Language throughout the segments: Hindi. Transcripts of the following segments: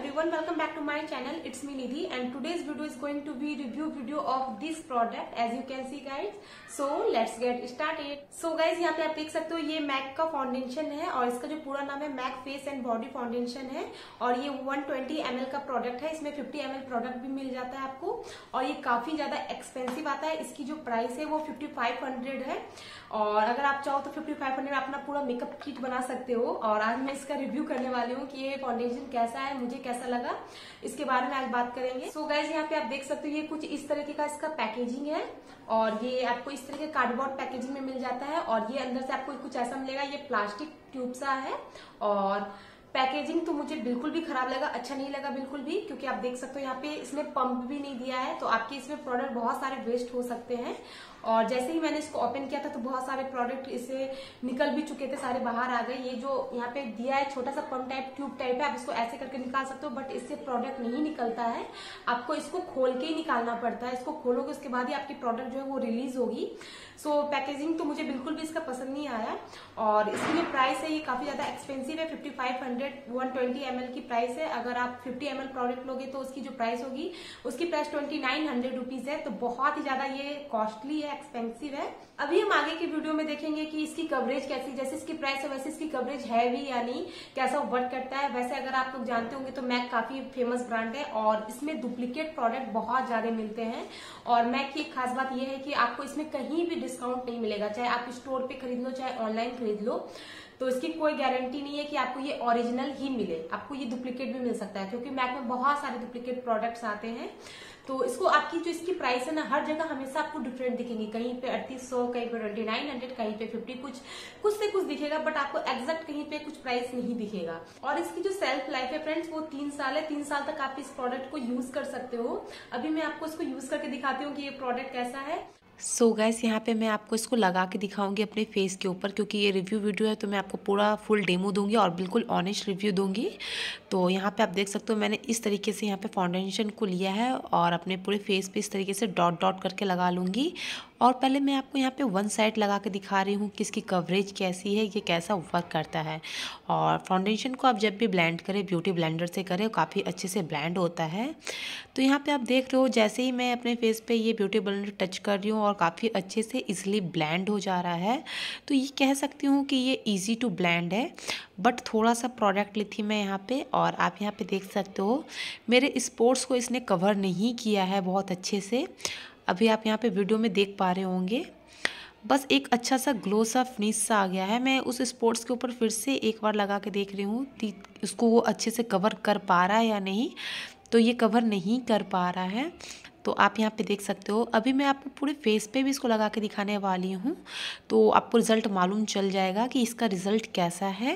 everyone, welcome back to my channel. It's me Nidhi and today's video is going to be review video of this product as you can see guys. So let's get started. So guys यहाँ पे आप देख सकते हो ये मैक का फाउंडेशन है और इसका जो पूरा नाम है MAC face and body foundation है और ये 120 ml का प्रोडक्ट है। इसमें 50 ml प्रोडक्ट भी मिल जाता है आपको और ये काफी ज्यादा एक्सपेंसिव आता है। इसकी जो प्राइस है वो 5500 है और अगर आप चाहो तो 5500 अपना पूरा मेकअप किट बना सकते हो। और आज मैं इसका रिव्यू करने वाली हूँ कि ये फाउंडेशन कैसा है, मुझे कैसा लगा, इसके बारे में आज बात करेंगे। सो गाइज यहाँ पे आप देख सकते हो ये कुछ इस तरीके का इसका पैकेजिंग है और ये आपको इस तरह के कार्डबोर्ड पैकेजिंग में मिल जाता है और ये अंदर से आपको कुछ ऐसा मिलेगा। ये प्लास्टिक ट्यूब सा है और पैकेजिंग तो मुझे बिल्कुल भी खराब लगा, अच्छा नहीं लगा बिल्कुल भी, क्योंकि आप देख सकते हो यहाँ पे इसने पंप भी नहीं दिया है तो आपके इसमें प्रोडक्ट बहुत सारे वेस्ट हो सकते हैं। और जैसे ही मैंने इसको ओपन किया था तो बहुत सारे प्रोडक्ट इसे निकल भी चुके थे, सारे बाहर आ गए। ये जो यहाँ पे दिया है छोटा सा पंप टाइप ट्यूब टाइप है, आप इसको ऐसे करके निकाल सकते हो बट इससे प्रोडक्ट नहीं निकलता है, आपको इसको खोल के ही निकालना पड़ता है। इसको खोलोगे उसके बाद ही आपकी प्रोडक्ट जो है वो रिलीज होगी। सो पैकेजिंग तो मुझे बिल्कुल भी इसका पसंद नहीं आया और इसकी जो प्राइस है ये काफी ज्यादा एक्सपेंसिव है। 5500 120 ml की प्राइस है। अगर आप 50 ml प्रोडक्ट लोगे तो उसकी जो प्राइस होगी उसकी प्राइस 2900 रुपीज है, तो बहुत ही ज्यादा ये कॉस्टली है, एक्सपेंसिव है। अभी हम आगे की वीडियो में देखेंगे कि इसकी कवरेज कैसी, जैसे इसकी प्राइस है वैसे इसकी कवरेज है भी या नहीं, कैसा वर्क करता है। वैसे अगर आप लोग जानते होंगे तो मैक काफी फेमस ब्रांड है और इसमें डुप्लीकेट प्रोडक्ट बहुत ज्यादा मिलते हैं और मैक की एक खास बात यह है कि आपको इसमें कहीं भी डिस्काउंट नहीं मिलेगा, चाहे आप स्टोर पे खरीद लो चाहे ऑनलाइन खरीद लो, तो इसकी कोई गारंटी नहीं है कि आपको ये ओरिजिनल ही मिले, आपको ये डुप्लीकेट भी मिल सकता है क्योंकि मैक में बहुत सारे डुप्लीकेट प्रोडक्ट्स आते हैं। तो इसको आपकी जो इसकी प्राइस है ना हर जगह हमेशा आपको डिफरेंट दिखेंगी, कहीं पे 3800, कहीं पे 2900, कहीं पे 50, कुछ से कुछ दिखेगा बट आपको एग्जैक्ट कहीं पे कुछ प्राइस नहीं दिखेगा। और इसकी जो सेल्फ लाइफ है फ्रेंड्स वो 3 साल है। 3 साल तक आप इस प्रोडक्ट को यूज कर सकते हो। अभी मैं आपको इसको यूज करके दिखाती हूँ कि ये प्रोडक्ट कैसा है। सो गाइस यहाँ पे मैं आपको इसको लगा के दिखाऊंगी अपने फेस के ऊपर, क्योंकि ये रिव्यू वीडियो है तो मैं आपको पूरा फुल डेमो दूंगी और बिल्कुल ऑनेस्ट रिव्यू दूंगी। तो यहाँ पे आप देख सकते हो मैंने इस तरीके से यहाँ पे फाउंडेशन को लिया है और अपने पूरे फेस पे इस तरीके से डॉट डॉट करके लगा लूँगी। और पहले मैं आपको यहाँ पे वन साइड लगा के दिखा रही हूँ कि इसकी कवरेज कैसी है, ये कैसा वर्क करता है। और फाउंडेशन को आप जब भी ब्लेंड करें ब्यूटी ब्लेंडर से करें, काफ़ी अच्छे से ब्लेंड होता है। तो यहाँ पे आप देख रहे हो जैसे ही मैं अपने फेस पे ये ब्यूटी ब्लेंडर टच कर रही हूँ और काफ़ी अच्छे से इजीली ब्लेंड हो जा रहा है। तो ये कह सकती हूँ कि ये इजी टू ब्लेंड है। बट थोड़ा सा प्रोडक्ट ली थी मैं यहाँ पे और आप यहाँ पे देख सकते हो मेरे स्पॉट्स को इसने कवर नहीं किया है बहुत अच्छे से। अभी आप यहाँ पे वीडियो में देख पा रहे होंगे, बस एक अच्छा सा ग्लो सा फिनिश सा आ गया है। मैं उस स्पॉट्स के ऊपर फिर से एक बार लगा के देख रही हूँ कि उसको वो अच्छे से कवर कर पा रहा है या नहीं। तो ये कवर नहीं कर पा रहा है, तो आप यहाँ पे देख सकते हो। अभी मैं आपको पूरे फेस पे भी इसको लगा के दिखाने वाली हूँ तो आपको रिज़ल्ट मालूम चल जाएगा कि इसका रिज़ल्ट कैसा है।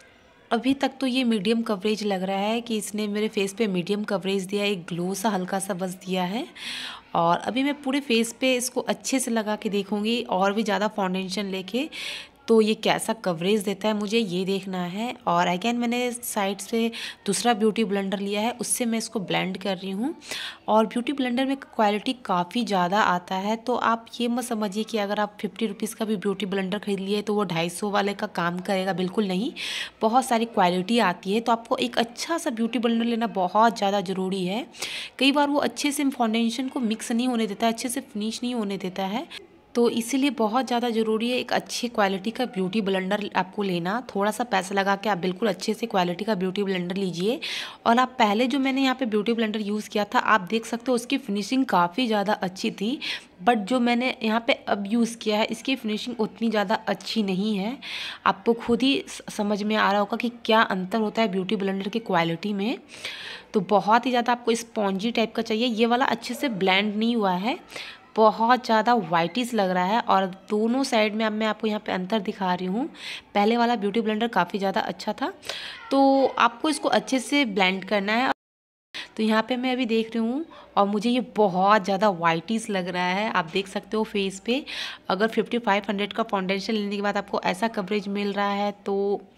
अभी तक तो ये मीडियम कवरेज लग रहा है कि इसने मेरे फेस पे मीडियम कवरेज दिया, एक ग्लो सा हल्का सा बस दिया है। और अभी मैं पूरे फेस पे इसको अच्छे से लगा के देखूँगी और भी ज़्यादा फाउंडेशन लेके तो ये कैसा कवरेज देता है, मुझे ये देखना है। और अगेन मैंने साइड से दूसरा ब्यूटी ब्लेंडर लिया है, उससे मैं इसको ब्लेंड कर रही हूँ। और ब्यूटी ब्लेंडर में क्वालिटी काफ़ी ज़्यादा आता है, तो आप ये मत समझिए कि अगर आप 50 रुपीज़ का भी ब्यूटी ब्लेंडर खरीद लिए तो वो 250 वाले का काम करेगा, बिल्कुल नहीं। बहुत सारी क्वालिटी आती है, तो आपको एक अच्छा सा ब्यूटी ब्लेंडर लेना बहुत ज़्यादा ज़रूरी है। कई बार वो अच्छे से फाउंडेशन को मिक्स नहीं होने देता है, अच्छे से फिनिश नहीं होने देता है, तो इसीलिए बहुत ज़्यादा ज़रूरी है एक अच्छी क्वालिटी का ब्यूटी ब्लेंडर आपको लेना। थोड़ा सा पैसा लगा के आप बिल्कुल अच्छे से क्वालिटी का ब्यूटी ब्लेंडर लीजिए। और आप पहले जो मैंने यहाँ पे ब्यूटी ब्लेंडर यूज़ किया था आप देख सकते हो उसकी फिनिशिंग काफ़ी ज़्यादा अच्छी थी, बट जो मैंने यहाँ पे अब यूज़ किया है इसकी फिनिशिंग उतनी ज़्यादा अच्छी नहीं है। आपको खुद ही समझ में आ रहा होगा कि क्या अंतर होता है ब्यूटी ब्लेंडर की क्वालिटी में। तो बहुत ही ज़्यादा आपको स्पॉन्जी टाइप का चाहिए। ये वाला अच्छे से ब्लेंड नहीं हुआ है, बहुत ज़्यादा वाइटिस लग रहा है। और दोनों साइड में अब मैं आपको यहाँ पे अंतर दिखा रही हूँ। पहले वाला ब्यूटी ब्लेंडर काफ़ी ज़्यादा अच्छा था, तो आपको इसको अच्छे से ब्लेंड करना है। तो यहाँ पे मैं अभी देख रही हूँ और मुझे ये बहुत ज़्यादा वाइटिस लग रहा है, आप देख सकते हो फेस पे। अगर 5500 का फाउंडेशन लेने के बाद आपको ऐसा कवरेज मिल रहा है तो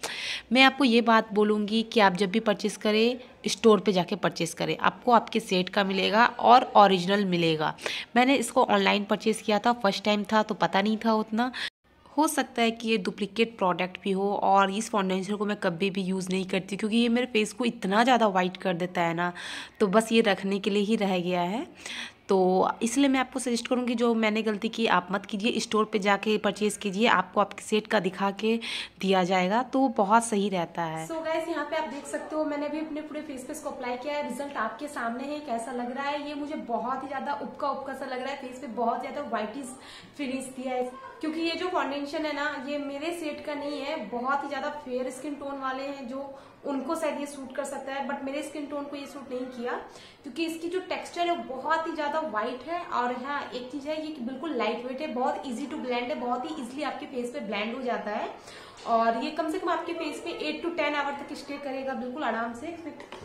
मैं आपको ये बात बोलूँगी कि आप जब भी परचेस करें स्टोर पे जाके परचेस करें, आपको आपके सेट का मिलेगा और ओरिजिनल मिलेगा। मैंने इसको ऑनलाइन परचेस किया था, फर्स्ट टाइम था तो पता नहीं था उतना, हो सकता है कि ये डुप्लीकेट प्रोडक्ट भी हो, और इस फाउंडेशन को मैं कभी भी यूज़ नहीं करती क्योंकि ये मेरे फेस को इतना ज़्यादा वाइट कर देता है ना, तो बस ये रखने के लिए ही रह गया है। तो इसलिए मैं आपको सजेस्ट करूँगी, जो मैंने गलती की आप मत कीजिए, स्टोर पे जाके परचेज़ कीजिए, आपको आपके सेट का दिखा के दिया जाएगा तो बहुत सही रहता है। सो गाइस यहाँ पे आप देख सकते हो मैंने भी अपने पूरे फेस पे इसको अप्लाई किया है, रिजल्ट आपके सामने है कैसा लग रहा है। ये मुझे बहुत ही ज्यादा उपका सा लग रहा है, फेस पे बहुत ज्यादा व्हाइटिश फिनिश दिया है, क्योंकि ये जो फाउंडेशन है ना ये मेरे सेट का नहीं है, बहुत ही ज्यादा फेयर स्किन टोन वाले हैं जो उनको शायद ये सूट कर सकता है, बट मेरे स्किन टोन को ये सूट नहीं किया क्योंकि इसकी जो टेक्सचर है वो बहुत ही ज्यादा व्हाइट है। और हाँ एक चीज है ये बिल्कुल लाइट वेट है, बहुत इजी टू ब्लेंड है, बहुत ही इजिली आपके फेस पे ब्लेंड हो जाता है, और ये कम से कम आपके फेस पे 8 to 10 आवर तक स्टे करेगा बिल्कुल आराम से,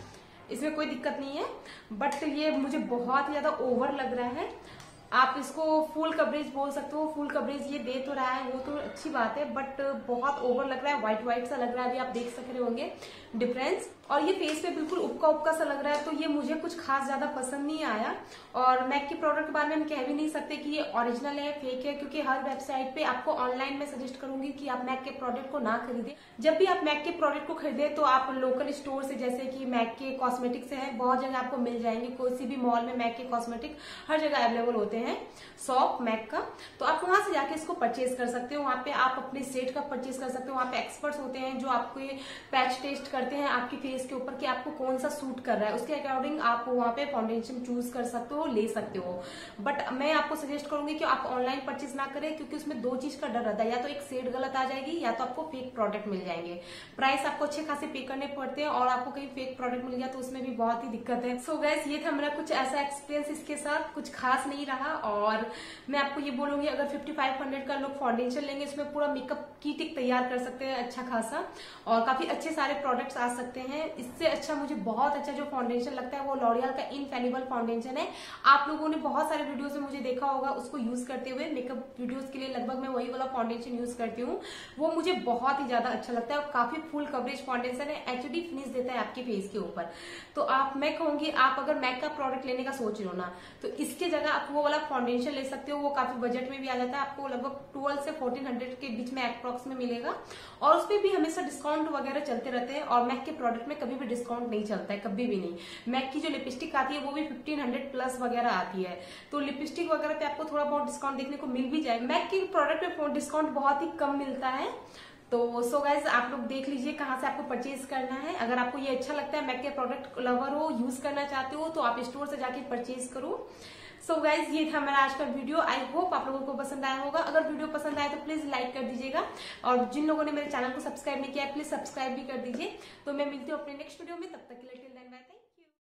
इसमें कोई दिक्कत नहीं है। बट ये मुझे बहुत ही ज्यादा ओवर लग रहा है। आप इसको फुल कवरेज बोल सकते हो, फुल कवरेज ये दे तो रहा है वो तो अच्छी बात है, बट बहुत ओवर लग रहा है, व्हाइट व्हाइट सा लग रहा है, अभी आप देख सक रहे होंगे डिफरेंस। और ये फेस पे बिल्कुल उपका सा लग रहा है, तो ये मुझे कुछ खास ज्यादा पसंद नहीं आया। और मैक के प्रोडक्ट के बारे में हम कह भी नहीं सकते कि ये ओरिजिनल है फेक है, क्योंकि हर वेबसाइट पे आपको ऑनलाइन में सजेस्ट करूंगी कि आप मैक के प्रोडक्ट को ना खरीदें। जब भी आप मैक के प्रोडक्ट को खरीदे तो आप लोकल स्टोर से, जैसे कि मैक के कॉस्मेटिक से है, बहुत जगह आपको मिल जाएंगे, कोई भी मॉल में मैक के कॉस्मेटिक हर जगह अवेलेबल होते हैं, शॉप मैक का, तो आप वहां से जाके इसको परचेज कर सकते हो। वहां पे आप अपने सेट का परचेज कर सकते हो, वहां पे एक्सपर्ट्स होते हैं जो आपको ये पैच टेस्ट करते हैं आपके फेस के ऊपर कि आपको कौन सा सूट कर रहा है, उसके अकॉर्डिंग आप वहां पे फाउंडेशन चूज कर सकते हो, ले सकते हो। बट मैं आपको सजेस्ट करूंगी कि आप ऑनलाइन परचेज ना करें, क्योंकि उसमें दो चीज का डर रहता है, या तो एक शेड गलत आ जाएगी या तो आपको फेक प्रोडक्ट मिल जाएंगे। प्राइस आपको अच्छे खासे पे करने पड़ते हैं, और आपको कहीं फेक प्रोडक्ट मिल गया तो उसमें भी बहुत ही दिक्कत है। सो गाइस ये था मेरा कुछ ऐसा एक्सपीरियंस इसके साथ, कुछ खास नहीं रहा। और मैं आपको ये बोलूंगी अगर 5500 का लोग फाउंडेशन लेंगे इसमें पूरा मेकअप किट एक तैयार कर सकते हैं अच्छा खासा, और काफी अच्छे सारे प्रोडक्ट्स आ सकते हैं। इससे अच्छा मुझे बहुत अच्छा जो फाउंडेशन लगता है वो लॉरियल का इनफेलिबल फाउंडेशन है। आप लोगों ने बहुत सारे वीडियोस में मुझे देखा होगा उसको यूज करते हुए, मेकअप वीडियोस के लिए लगभग मैं वही वाला फाउंडेशन यूज करती हूँ, वो मुझे बहुत ही ज्यादा अच्छा लगता है, और काफी फुल कवरेज फाउंडेशन है, एचडी फिनिश देता है आपके फेस के ऊपर। तो मैं कहूंगी आप अगर मैक का प्रोडक्ट लेने का सोच रहे हो ना, तो इसके जगह आप वो वाला फाउंडेशन ले सकते हो, वो काफी बजट में भी आ जाता है, आपको लगभग 12 से 1400 के बीच में अप्रॉक्स में मिलेगा, और उसपे भी हमेशा डिस्काउंट वगैरह चलते रहते हैं। और मैक के प्रोडक्ट में कभी भी डिस्काउंट नहीं चलता है, कभी भी नहीं। मैक की जो लिपस्टिक आती है वो भी 1500 प्लस वगैरह आती है, तो लिपस्टिक वगैरह पे आपको थोड़ा बहुत डिस्काउंट देखने को मिल भी जाए। मैक के प्रोडक्ट पे डिस्काउंट बहुत ही कम मिलता है। तो सो गाइज आप लोग देख लीजिए कहाँ से आपको परचेज करना है। अगर आपको ये अच्छा लगता है, मैक के प्रोडक्ट लवर हो, यूज करना चाहते हो, तो आप स्टोर से जाके परचेज करो। सो गाइज ये था मेरा आज का वीडियो, आई होप आप लोगों को पसंद आया होगा। अगर वीडियो पसंद आए तो प्लीज लाइक कर दीजिएगा, और जिन लोगों ने मेरे चैनल को सब्सक्राइब नहीं किया है प्लीज सब्सक्राइब भी कर दीजिए। तो मैं मिलती हूँ अपने नेक्स्ट वीडियो में, तब तक के लिए